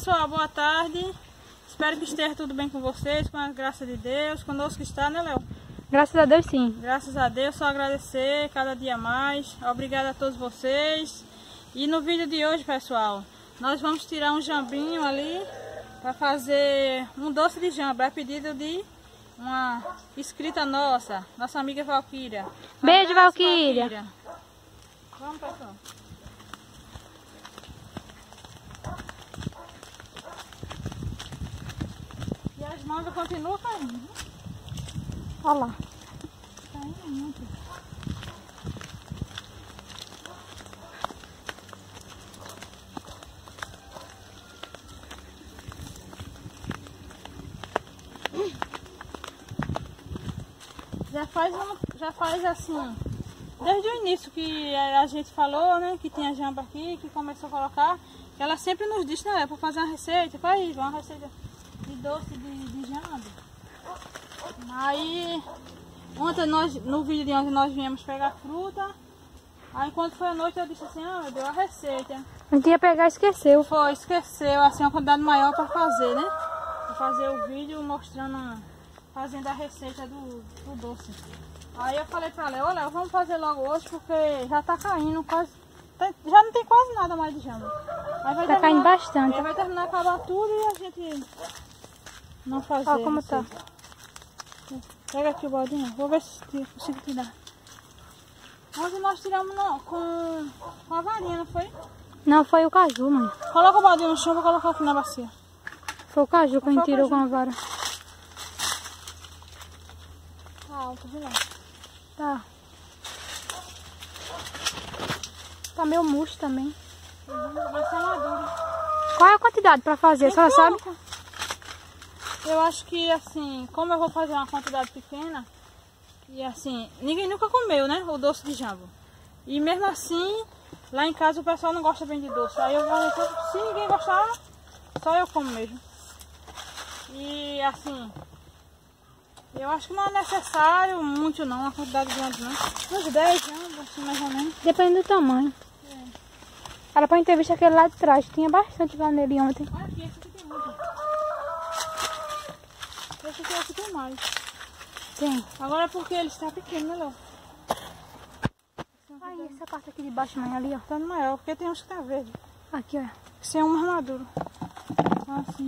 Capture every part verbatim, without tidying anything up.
pessoal, boa tarde. Espero que esteja tudo bem com vocês, com a graça de Deus. Conosco está, né, Léo? Graças a Deus, sim. Graças a Deus, só agradecer cada dia mais. Obrigada a todos vocês. E no vídeo de hoje, pessoal, nós vamos tirar um jambinho ali para fazer um doce de jamba. É pedido de uma inscrita nossa, nossa amiga Valquíria. Beijo, Valquíria. Valquíria. Vamos, pessoal. E as mangas continuam caindo. Olha lá. Caindo muito. Já faz, um, já faz assim, desde o início que a gente falou, né, que tinha jamba aqui, que começou a colocar, ela sempre nos disse, né, para fazer uma receita, faz uma receita de doce de, de jamba. Aí, ontem nós, no vídeo de ontem nós viemos pegar fruta, aí quando foi a noite eu disse assim, ah, meu Deus, a receita. Não tinha pegar, esqueceu. Foi, esqueceu, assim, uma quantidade maior para fazer, né, para fazer o vídeo mostrando, fazendo a receita do, do doce. Aí eu falei pra Léo, olha, vamos fazer logo hoje porque já tá caindo quase, já não tem quase nada mais de jamba. Aí vai tá caindo bastante. Aí vai terminar acabar tudo e a gente não fazer. Olha como tá. Pega aqui o baldinho, vou ver se consigo tirar. Ontem nós tiramos não, com, com a varinha, não foi? Não, foi o caju, mãe. Coloca o baldinho no chão, vou colocar aqui na bacia. Foi o caju que a gente tirou com a vara. Tá alto, viu lá? Tá. Tá meio murcho também. Uhum, vai ser maduro. Qual é a quantidade pra fazer? Só sabe? Eu acho que assim, como eu vou fazer uma quantidade pequena, e assim, ninguém nunca comeu, né, o doce de jambo. E mesmo assim, lá em casa o pessoal não gosta bem de doce. Aí eu falei, se ninguém gostar, só eu como mesmo. E assim, eu acho que não é necessário muito não, uma quantidade grande não. Uns dez jambos, assim, mais ou menos. Depende do tamanho. É. Era pra gente ter visto aquele lá de trás, tinha bastante lá nele ontem. Olha aqui, esse aqui tem muito. Esse aqui, aqui tem mais. Tem. Agora é porque ele está pequeno, né, Léo? Aí, essa parte aqui de baixo, mãe, ali, ó. Tá no maior, porque tem uns que tá verde. Aqui, ó. Esse é um mais maduro. Assim.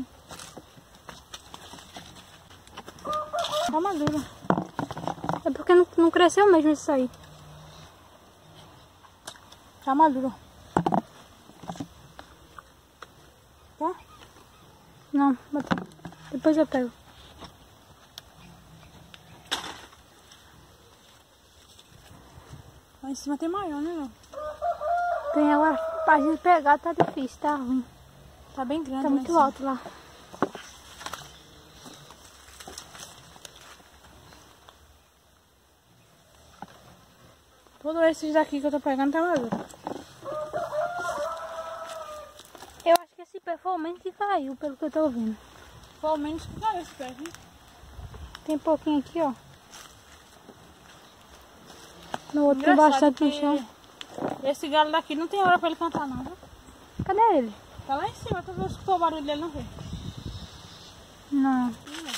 Tá maduro. É porque não, não cresceu mesmo isso aí. Tá maduro. Tá? Não, bota. Depois eu pego. Lá em cima tem maior, né, Léo? Tem agora, pra gente pegar tá difícil, tá ruim. Tá bem grande. Tá muito alto lá. Todos esses daqui que eu tô pegando tá maduro. Eu acho que esse pé foi o menos que caiu, pelo que eu tô vendo. Foi o menos que caiu esse pé, viu? Tem pouquinho aqui, ó. No outro tem Engraçado bastante no que chão. Esse galo daqui não tem hora pra ele cantar não, viu? Cadê ele? Tá lá em cima, tu escutou o barulho dele, não vê? Não.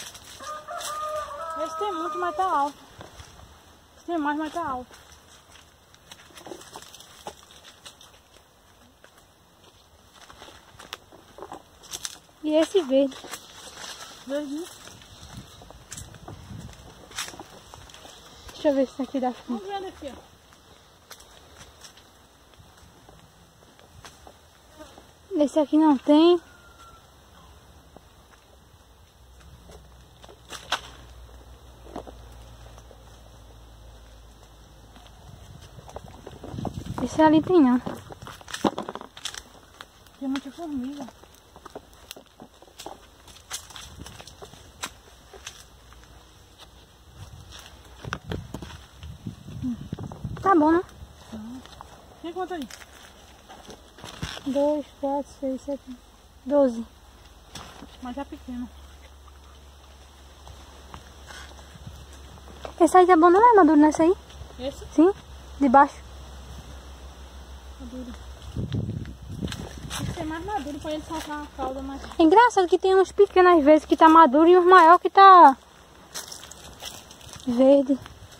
Esse tem muito, mas tá alto. Esse tem mais, mas tá alto. E esse verde? Verdinho. Deixa eu ver se aqui dá fim. Vamos ver aqui, ó. Esse aqui não tem. Esse ali tem não. Tem muita formiga. Tá bom, né? Tem quanto aí? Dois, quatro, seis, sete, doze. Mas é pequeno. Esse aí tá bom, não é maduro nesse aí? Esse? Sim, de baixo. Maduro. Tem que ser mais maduro pra ele soltar a calda mais. É engraçado que tem uns pequenos às vezes que tá maduro e uns maiores que tá verde.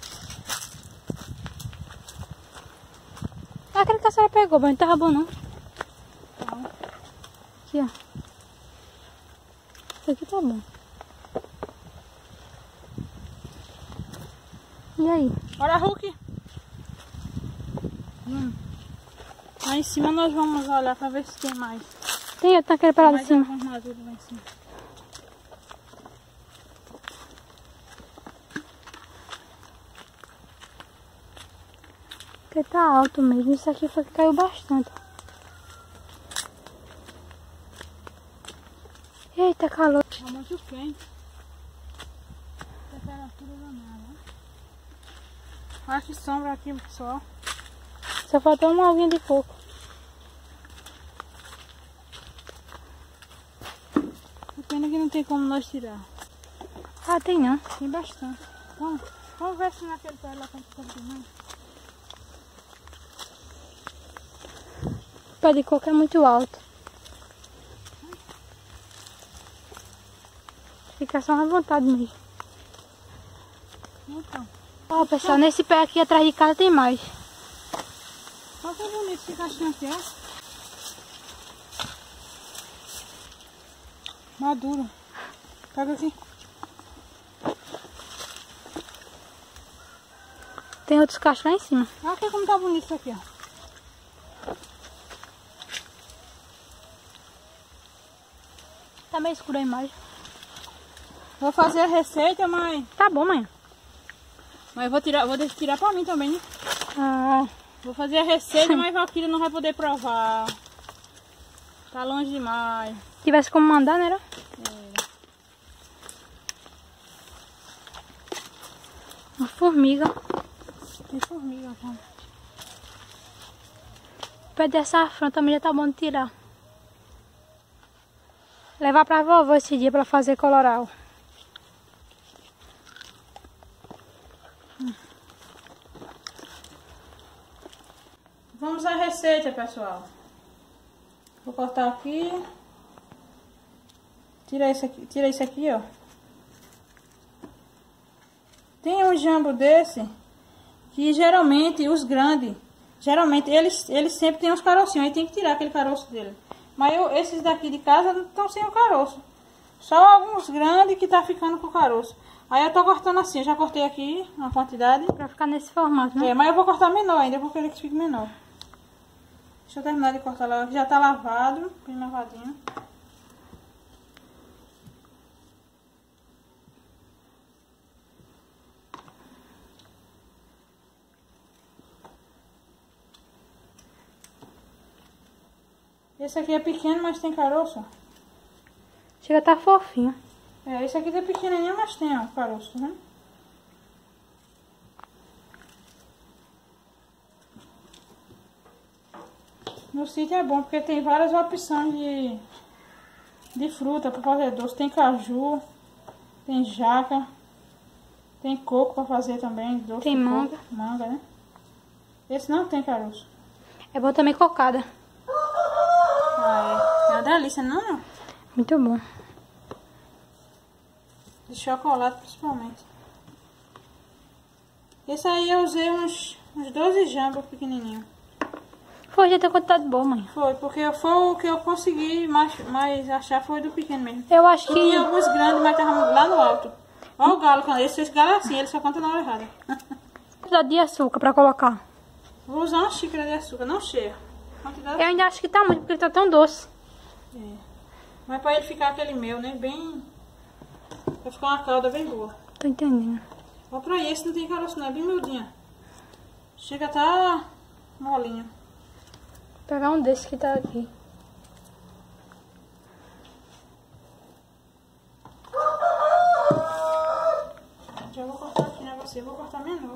Aquele que a senhora pegou, mas não tava bom não. Não. Aqui, ó. Esse aqui tá bom. E aí? Bora, Hulk. Hum. Lá em cima nós vamos olhar pra ver se tem mais. Tem outro naquele pra lá de Mais cima. alguns maduros lá em cima. Porque tá alto mesmo. Isso aqui foi que caiu bastante. Eita, calor. Tá muito quente. Temperatura danada. Olha que sombra aqui, pessoal. Só faltou uma alvinha de coco. Pena que não tem como nós tirar. Ah, tem não. Tem bastante. Vamos, vamos ver se naquele pé lá tem mais. O pé de coco é muito alto. Fica só na vontade mesmo. Então. Ó, pessoal, nesse pé aqui atrás de casa tem mais. Olha que bonito esse caixinho aqui, ó. Maduro. Pega aqui. Tem outros cachos lá em cima. Olha aqui como tá bonito isso aqui, ó. Tá meio escuro a imagem. Vou fazer a receita, mas... Tá bom, mãe. Mas eu vou tirar, vou deixar tirar pra mim também, né? Ah, Vou fazer a receita, mas Valquíria não vai poder provar. Tá longe demais. se tivesse como mandar, né? Era? É. Uma formiga. Tem formiga, tá? O pé de açafrão também já tá bom de tirar. Levar pra vovó esse dia pra fazer coloral. Vamos à receita, pessoal. Vou cortar aqui. Tira isso aqui, tira isso aqui, ó. Tem um jambo desse que geralmente os grandes, geralmente eles, eles sempre tem uns carocinhos, aí tem que tirar aquele caroço dele. Mas eu, esses daqui de casa não estão sem o caroço. Só alguns grandes que tá ficando com o caroço. Aí eu tô cortando assim, eu já cortei aqui uma quantidade. Pra ficar nesse formato, né? É, mas eu vou cortar menor ainda, eu vou querer que fique menor. Deixa eu terminar de cortar lá, já tá lavado, bem lavadinho. Esse aqui é pequeno, mas tem caroço. Chega a tá fofinho. É, esse aqui é pequenininho, mas tem, ó, caroço, né? No sítio é bom, porque tem várias opções de, de fruta para fazer doce. Tem caju, tem jaca, tem coco para fazer também, doce. Tem manga. Coco, manga, né? Esse não tem caroço. É bom também cocada. Ah, é. É uma delícia, não? Muito bom. De chocolate, principalmente. Esse aí eu usei uns, uns doze jambos pequenininhos. Foi, já tem quantidade boa, mãe. Foi, porque foi o que eu consegui mais, mais achar foi do pequeno mesmo. Eu acho que... Tinha alguns grandes, mas estavam lá no alto. Olha o galo, esse, esse galo é assim, ele só conta na hora errada. quantidade de açúcar pra colocar. Vou usar uma xícara de açúcar, não cheia. Quantidade... Eu ainda acho que tá muito, porque ele tá tão doce. É. Mas pra ele ficar aquele meu, né, bem... Vai ficar uma calda bem boa. Tô entendendo. Olha pra aí, esse não tem caroço não, é bem miudinha. Chega a tá molinho. Vou pegar um desse que tá aqui. Já vou cortar aqui, né, você? Vou cortar menor.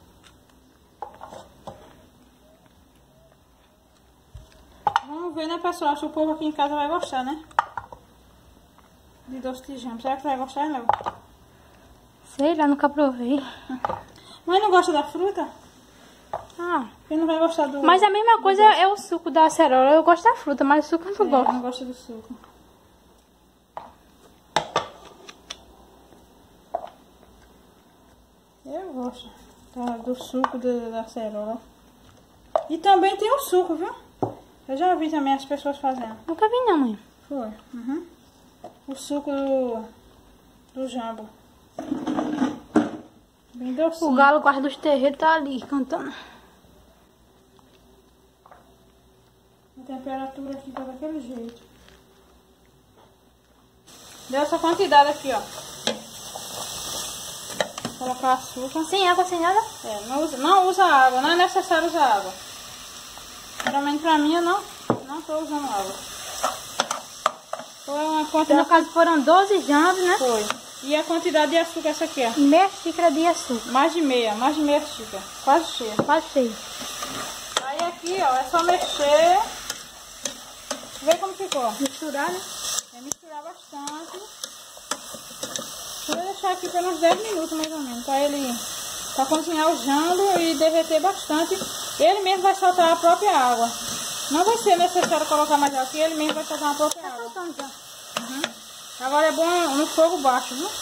Vamos ver, né, pessoal? Se o povo aqui em casa vai gostar, né? De doce de jambo. Será que vai gostar, Léo? Sei lá, nunca provei. Mas não gosta da fruta? Ah. Quem não vai gostar do... Mas a mesma coisa é o suco da acerola. Eu gosto da fruta, mas o suco eu não É, gosto. não gosto do suco. Eu gosto tá, do suco do, da acerola. E também tem o suco, viu? Eu já vi também as pessoas fazendo. Nunca vi não, mãe. Foi. Uhum. O suco do, do jambo. Bem docinho. O galo guarda dos terreiros tá ali cantando. A temperatura aqui tá daquele jeito. Deu essa quantidade aqui, ó. Vou colocar açúcar. Sem água, sem nada? É, não usa, não usa água, não é necessário usar água. Geralmente pra mim eu não, não tô usando água. Foi uma quantidade... No caso foram doze jambos, né? Foi. E a quantidade de açúcar essa aqui, ó. Meia xícara de açúcar. Mais de meia, mais de meia xícara. Quase cheia. Quase cheio. Aí aqui, ó, é só mexer. Vê como ficou. Misturar, né? É misturar bastante. Vou deixar aqui por uns dez minutos mais ou menos, pra ele pra cozinhar o jambo e derreter bastante. Ele mesmo vai soltar a própria água. Não vai ser necessário colocar mais água aqui, ele mesmo vai soltar a própria água. Uhum. Agora é bom no fogo baixo, viu?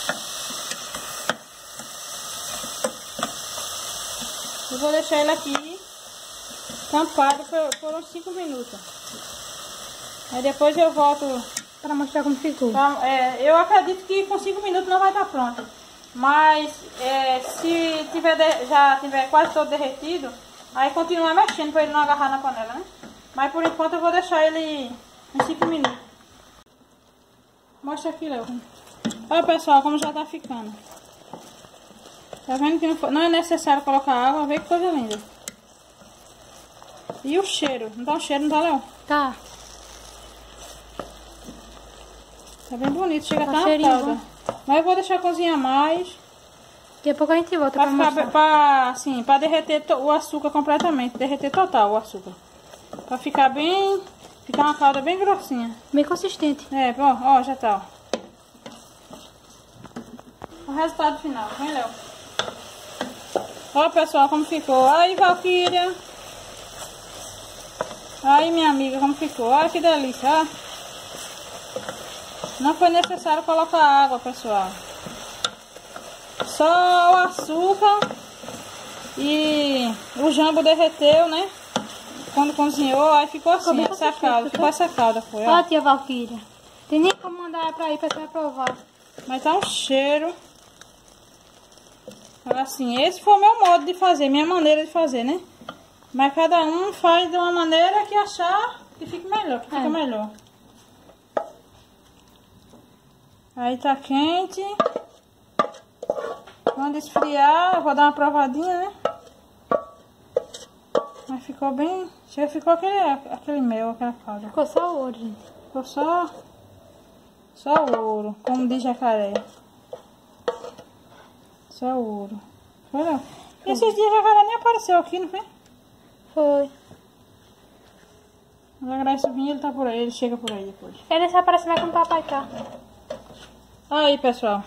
Eu vou deixar ele aqui tampado por, por uns cinco minutos. Aí depois eu volto para mostrar como ficou. pra, é, eu acredito que com cinco minutos não vai estar pronto. Mas é, se tiver de, já tiver quase todo derretido, aí continua mexendo para ele não agarrar na panela, né? Mas por enquanto eu vou deixar ele uns cinco minutos. Mostra aqui, Léo. Olha, pessoal, como já tá ficando. Tá vendo que não, foi, não é necessário colocar água? Vê que coisa linda. E o cheiro? Não tá um cheiro, não tá, Léo? Tá. Tá bem bonito, chega Tá até cheirinho na calda. bom. Mas eu vou deixar cozinhar mais. Daqui a pouco a gente volta Pra, pra ficar, mostrar. pra, assim, pra derreter to, o açúcar completamente. Derreter total o açúcar. Pra ficar bem... Ficar uma calda bem grossinha. Bem consistente. É, ó, ó, já tá, ó. O resultado final, vem, Léo. Ó, pessoal, como ficou. Aí, Valquíria. Aí, minha amiga, como ficou. Olha que delícia, ó. Não foi necessário colocar água, pessoal. Só o açúcar e o jambo derreteu, né? Quando cozinhou, aí ficou assim, Ficou essa calda. Ficou essa calda, foi, Ó, ó. tia Valquíria. Tem nem como mandar pra ir pra você provar. Mas tá um cheiro. Assim, esse foi o meu modo de fazer, minha maneira de fazer, né? Mas cada um faz de uma maneira que achar que fique melhor, que fica É. melhor. Aí tá quente. Quando esfriar, eu vou dar uma provadinha, né? Mas ficou bem... Chega, ficou aquele, aquele mel, aquela calda. Ficou só o ouro, gente. Ficou só... Só o ouro, como diz jacaré. Só o ouro. Foi, não? Esses dias jacaré nem apareceu aqui, não foi? Foi. O jacaré vinha, ele tá por aí, ele chega por aí depois. Ele só aparece mais quando o papai tá. Aí, pessoal.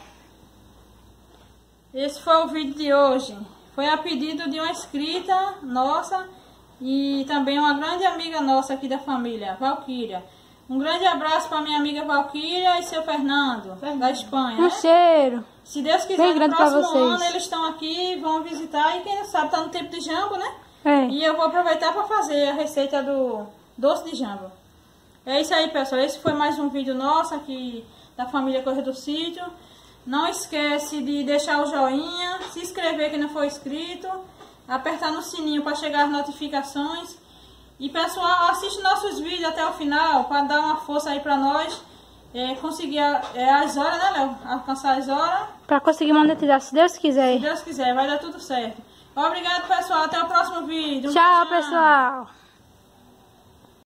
Esse foi o vídeo de hoje. Foi a pedido de uma inscrita nossa e também uma grande amiga nossa aqui da família, Valquíria. Um grande abraço para minha amiga Valquíria e seu Fernando, da Espanha, Um né? cheiro. Se Deus quiser, Bem no grande pra próximo vocês. ano eles estão aqui, vão visitar e quem não sabe, tá no tempo de jambo, né? É. E eu vou aproveitar para fazer a receita do doce de jambo. É isso aí, pessoal. Esse foi mais um vídeo nosso aqui da família Coisa do Sítio. Não esquece de deixar o joinha, se inscrever quem não for inscrito, apertar no sininho para chegar as notificações. E pessoal, assiste nossos vídeos até o final para dar uma força aí para nós. É, conseguir é, as horas, né, Léo? Alcançar as horas. Pra conseguir monetizar, se Deus quiser. Se Deus quiser, vai dar tudo certo. Obrigado, pessoal. Até o próximo vídeo. Um Tchau, beijão. pessoal.